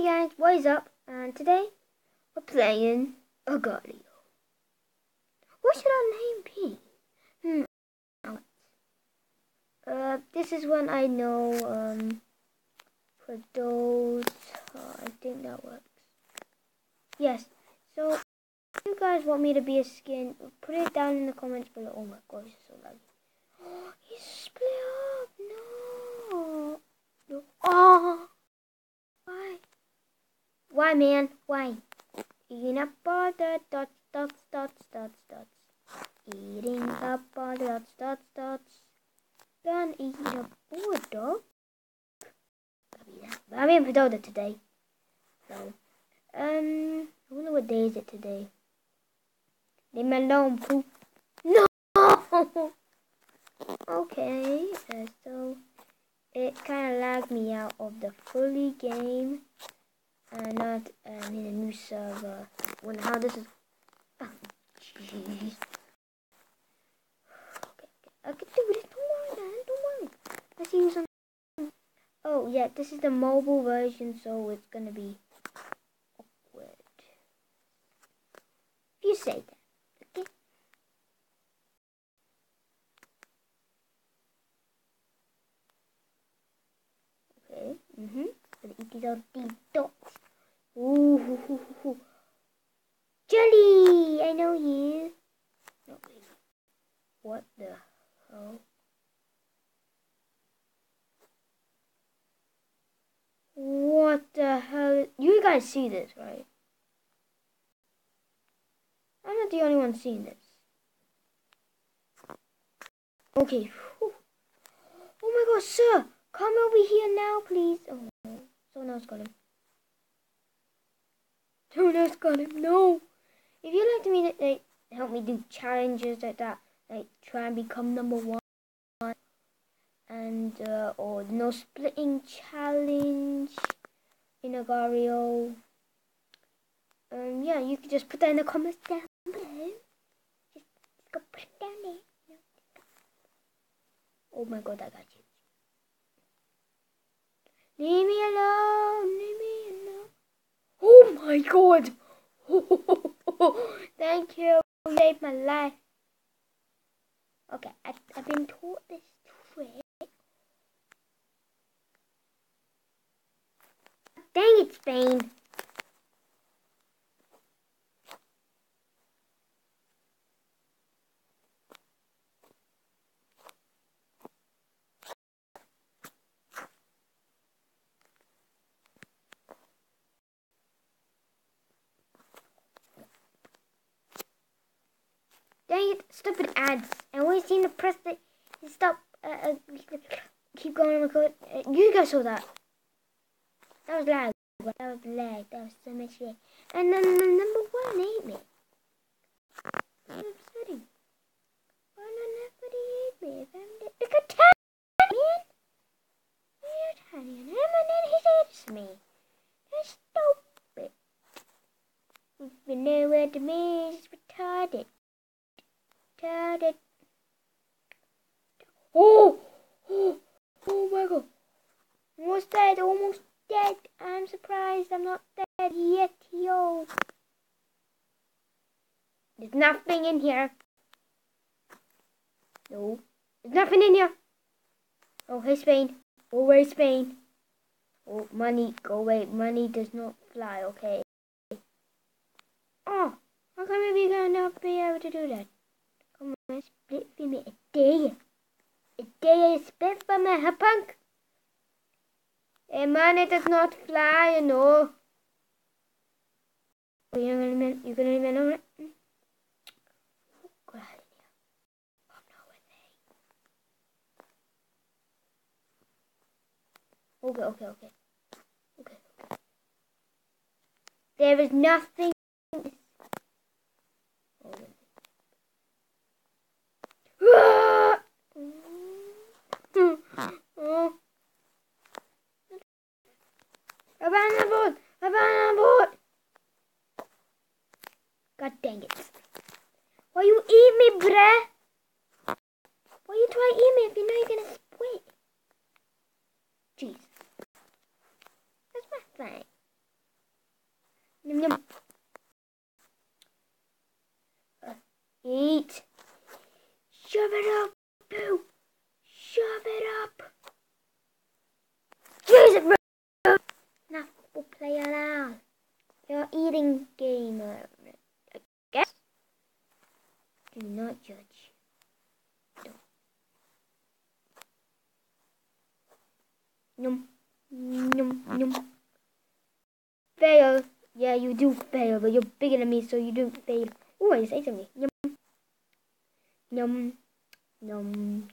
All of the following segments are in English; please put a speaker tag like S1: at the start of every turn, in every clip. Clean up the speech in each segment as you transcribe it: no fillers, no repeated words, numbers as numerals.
S1: guys, what is up? And today we're playing Agario. What should our name be? This is one I know. For those, I think that works. Yes. So, if you guys want me to be a skin, put it down in the comments below. Oh my gosh, it's so laggy. Oh, he's split up. No. No. Oh. Why? Why, man? Why? Eating up all the dots. Eating up all the dots. Gonna eat up all the dog. I'm in Padoda today. So, I wonder what day is it today. Leave me alone, poop. No! Okay, so it kind of lagged me out of the fully game. Not in a new server. Wonder how this is. Oh, jeez. Okay. I can do this. Don't worry, man. Don't worry. I see you some. Oh, yeah. This is the mobile version, so it's gonna be awkward. If you say that. Okay. Okay. Gonna eat these all these dots. Ooh. Jelly! I know you. No, wait. What the hell? What the hell? You guys see this, right? I'm not the only one seeing this. Okay. Whew. Oh my gosh, sir! Come over here now, please. Oh, someone else got him. Someone else got him. No! If you'd like me to help me do challenges like that, like try and become #1, and or no splitting challenge in Agario, yeah, you can just put that in the comments down below. Just go put it down there. Oh my god, I got you. Leave me alone. Leave me alone. Oh my god. Thank you. You saved my life. Okay, I've been taught this trick. Dang it, Spain. Dang it, stupid ads. I always seem to press the stop. Keep going, record. You guys saw that. That was lag. That was lag. That was so much lag. And then the #1 ate me. That's upsetting. Why nobody ate me? If I'm dead. Look at Tiny, man. You're Tiny. And then he eats me. That's stupid. You know what it means. It's retarded. Oh my god. Almost dead, almost dead. I'm surprised I'm not dead yet, yo. There's nothing in here. No. There's nothing in here. Oh, hey, Spain. Go away, Spain. Oh, money, go away. Money does not fly, okay? Oh, how come we're gonna not be able to do that? Come on, split for me a day. A day is split for me, huh, punk? Hey, money does not fly, you know. You're gonna leave me alone? Go ahead. Okay. There is nothing. Abandon board! God dang it. Why you eat me, bruh? Why you try to eat me if you know you're gonna split? Jeez. That's my thing. Yum. Yum. Yum. Fail. Yeah, you do fail, but you're bigger than me, so you don't fail. Oh, I just ate something. Yum. Yum. Yum.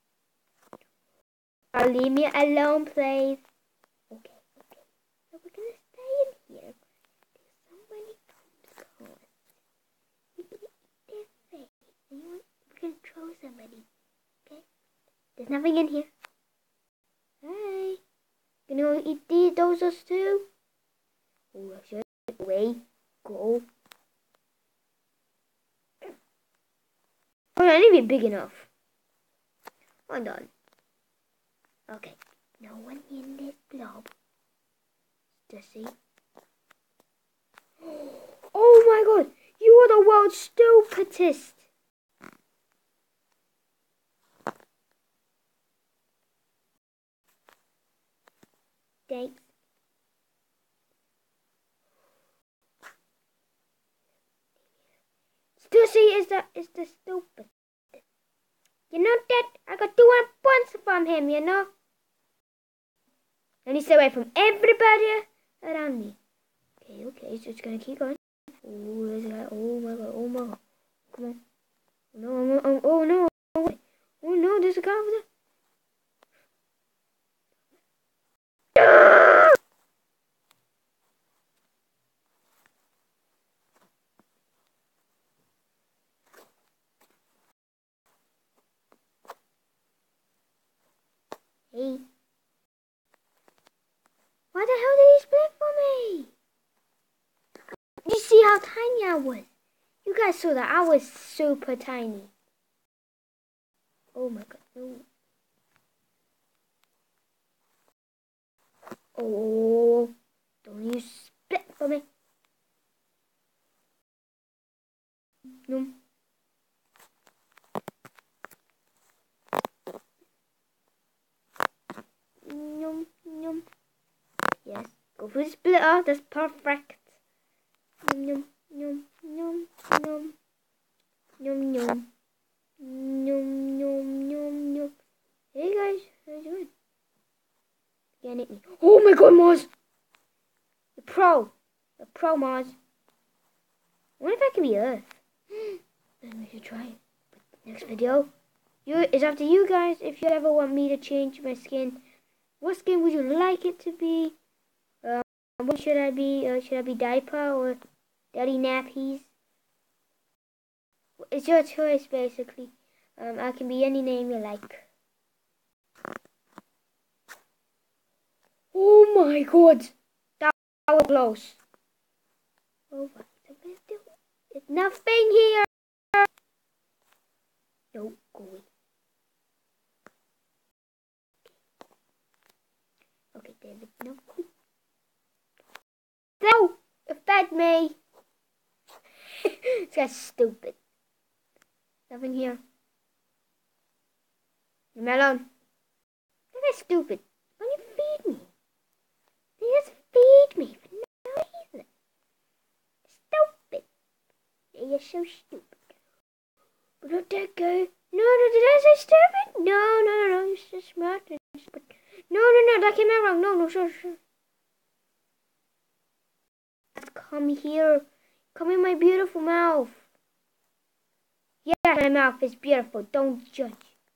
S1: Leave me alone, please. Okay. So we're gonna stay in here. Somebody comes home. We can eat their face. We're gonna throw somebody. Okay? There's nothing in here. Hi. Gonna eat those too? Oh, I should wait. Go. Oh, I need to be big enough. Hold on. Okay. No one in this blob. Just see. Oh my god! You are the world's stupidest! Thanks. Stussy is the stupid. You know that? I got 200 points from him, you know? And he stay away from everybody around me. Okay, so it's gonna keep going. Oh, there's a guy. Oh my god. Come on. No, oh no. Oh no, there's a guy over there. Hey. Why the hell did he split for me? You see how tiny I was? You guys saw that I was super tiny. Oh my god, no. Oh, don't you split for me. No. Yum. Yes, go for the splitter, that's perfect. Yum. Hey guys, how you doing? Can't hit me. Oh my god, Mars! The pro, Mars. I wonder if I can be Earth. Then we should try it. But next video, it's up to you guys if you ever want me to change my skin. What skin would you like it to be? What should I be? Should I be diaper or daddy nappies? It's your choice, basically. I can be any name you like. Oh my god! That was close. Oh, what am I gonna do? There's nothing here! No, go away. Okay, David, no. No! It fed me! This guy's stupid. Nothing here. Melon. That guy's stupid. Why don't you feed me? They just feed me for no reason. Stupid. Yeah, you're so stupid. But not that guy. No, did I say stupid? No, you're so smart and stupid. No, that came out wrong. No, sure. Come here. Come in my beautiful mouth. Yeah, my mouth is beautiful. Don't judge.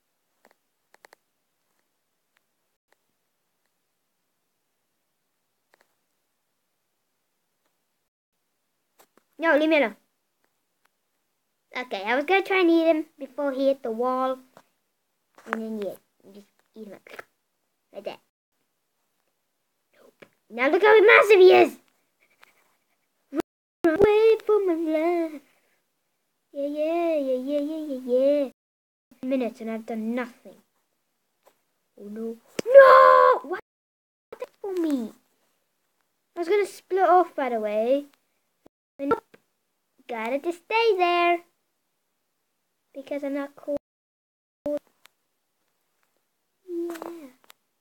S1: No, leave me alone. Okay, I was gonna try and eat him before he hit the wall. And then, yeah, just eat him up. Like that. Nope. Now look how massive he is! Run away for my life. Yeah. Minutes and I've done nothing. Oh no. No! What for me? I was gonna split off, by the way. And nope. Gotta just stay there. Because I'm not cool. Yeah.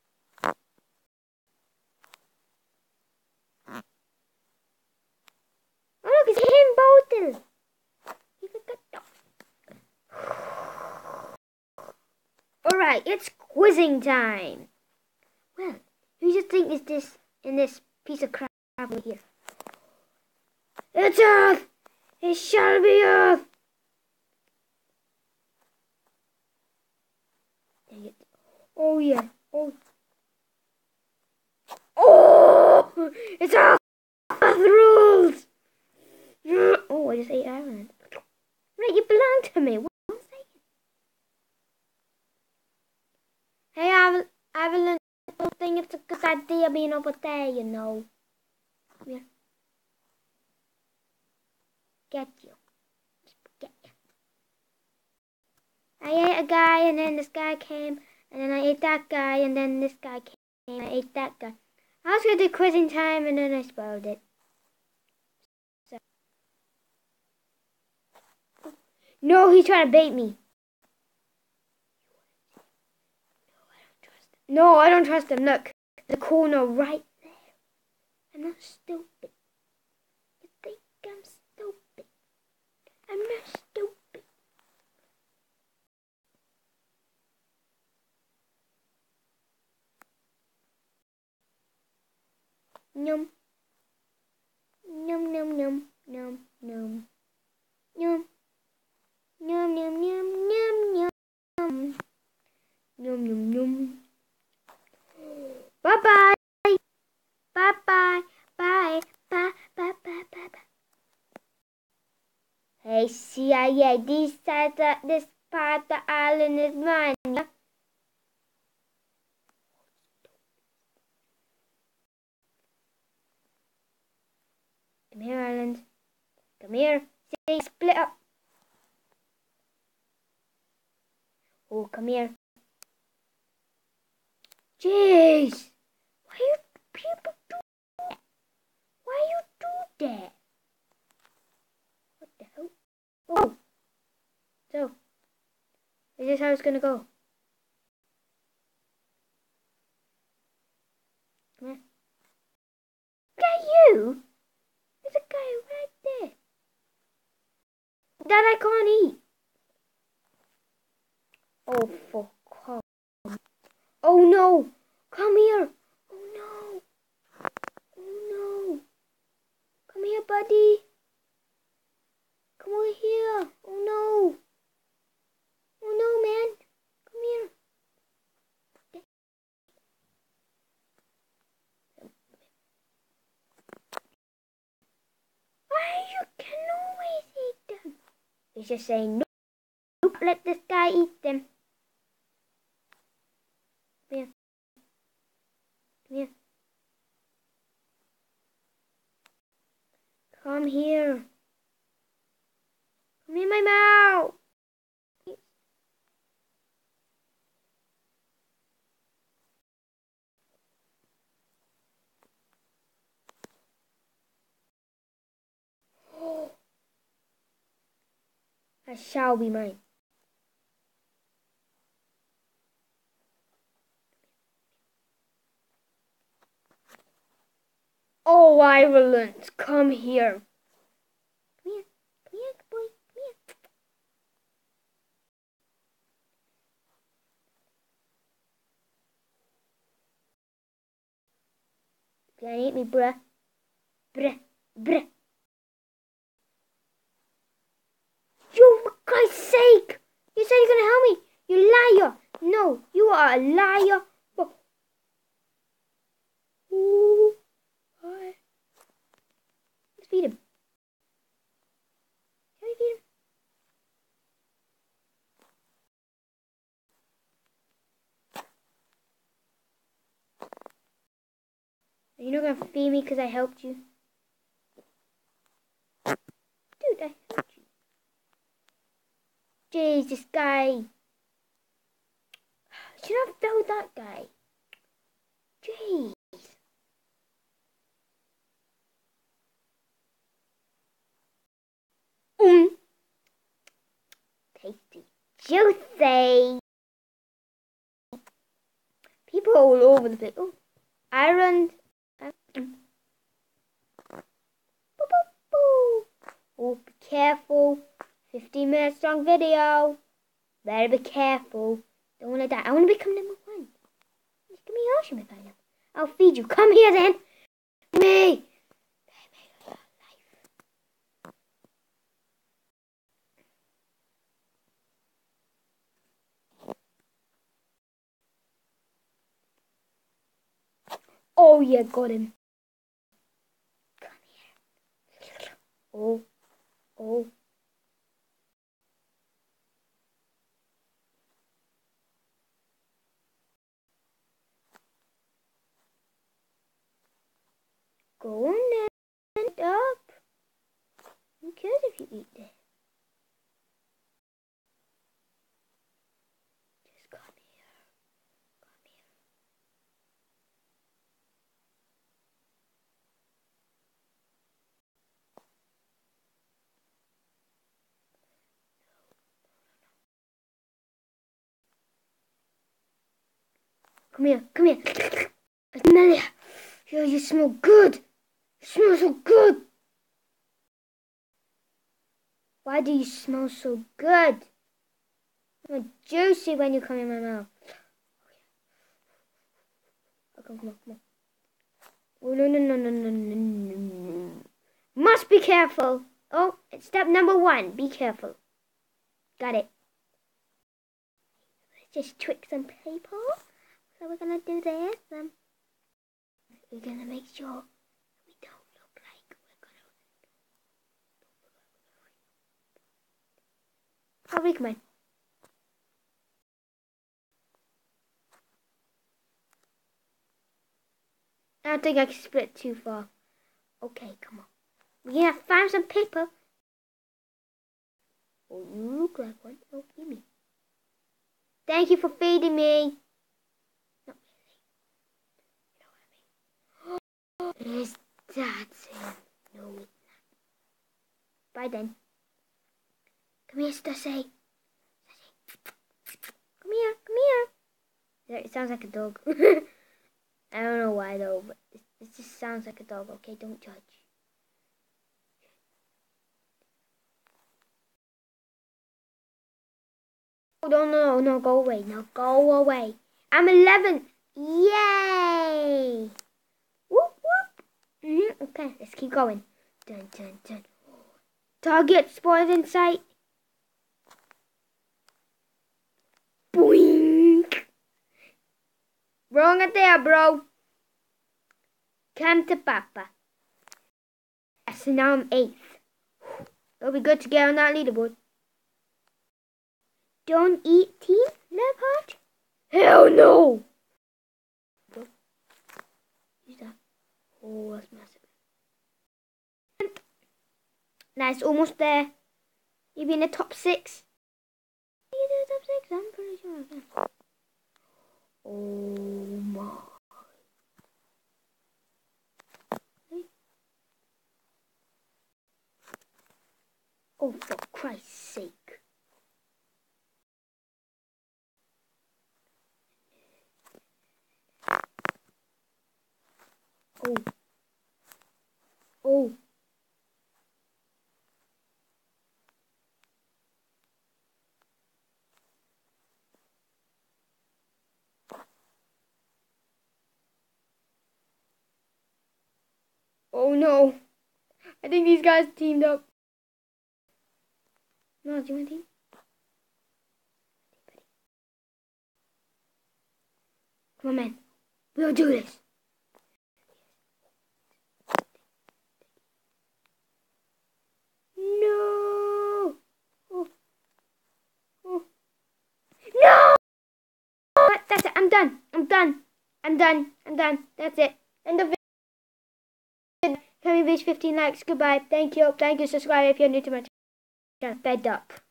S1: Oh look, it's him both. Alright, it's quizzing time. Well, Who do you think is this in this piece of crap over here? It's Earth! It shall be Earth! Dang it. Oh yeah. Oh. Oh! It's Earth! Earth rules! Oh, I just ate Ireland. Right, you belong to me. What am I saying? Hey, Evelyn, I don't think it's a good idea being over there, you know. Come here. Get you. Get you. I ate a guy, and then this guy came, and then I ate that guy, and then this guy came, and I ate that guy. I was going to do quizzing time, and then I spoiled it. So. No, he's trying to bait me. No, I don't trust him. Look, the corner right there. I'm not stupid. You think I'm stupid? I'm not stupid. Yum. Yum, yum, yum, yum, yum. Yum. Yum, yum, yum, yum, yum. Yum, yum, yum. Bye-bye. Bye-bye. Bye. Bye, bye, bye, bye, bye. Hey, CIA, this part of the island is mine, yeah? Come here, island. Come here. See, split up. Oh, come here. Jeez. Why you people do that? Why you do that? What the hell? Oh. So, is this how it's gonna go? Come here. Look at you. There's a guy right there. That I can't eat. Oh, for come. Oh no! Come here! Oh no! Oh no! Come here, buddy! Come over here! Oh no! Oh no, man! Come here! Why you can always eat them? He's just saying, nope, let this guy eat them. Come here. Come here. Come here. Come in my mouth. That shall be mine. Oh, Ireland, come here. Come here. Come here, boy. Come here. You can't eat me, bruh. Bruh. Bruh. You, for Christ's sake! You said you're gonna help me. You liar. No, you are a liar. Oh. Ooh. Hi. Let's feed him. Can we feed him? Are you not gonna feed me because I helped you? Dude, I helped you. Jeez, this guy. Should I have failed that guy? Jeez. Tasty. Juicy. People all over the place. Oh, Ireland. Oh, be careful. 15 minutes long video. Better be careful. Don't want to die. I want to become number one. Just give me Ocean if I know. I'll feed you. Come here then. Me. Oh yeah, got him. Come here. Oh. Oh. Go on then. Up. Who cares if you eat this? Just come here. Come here. Come here. Come here. Amelia. Yo, you smell good. You smell so good. Why do you smell so good? You're juicy when you come in my mouth. Oh, come on. Oh, no. Must be careful. Oh, it's step number 1. Be careful. Got it. Let's just twig some paper. So we're going to do this. We're going to make sure we don't look like we're going to... I'll recommend. I don't think I can split too far. Okay, come on. We're going to find some paper. Oh, you look like one. Oh, feed me. Thank you for feeding me. Not really. You know what I mean? Is that him? No, it's not. Bye then. Come here, Stussy. Come here. It sounds like a dog. I don't know why though, but it just sounds like a dog. Okay, don't judge. Oh, no, go away. No, go away. I'm 11. Yay! Whoop, whoop. Okay, let's keep going. Dun. Target spotted in sight. Boink. Wrong at there, bro. Come to Papa. So now I'm 8th. It'll be good to get on that leaderboard. Don't eat team, Leopard? Hell no! Who's that? Oh, that's massive. Nice, almost there. Maybe in the top 6. Maybe in the top 6, I'm pretty sure I can. Oh my. Oh, for Christ's sake. Oh. Oh no. I think these guys teamed up. No, do you want to team? Come on, man. We'll do this. No. Oh. No! That's it. I'm done. That's it. End of video. Can we reach 15 likes? Goodbye. Thank you. Subscribe if you're new to my channel. Fed up.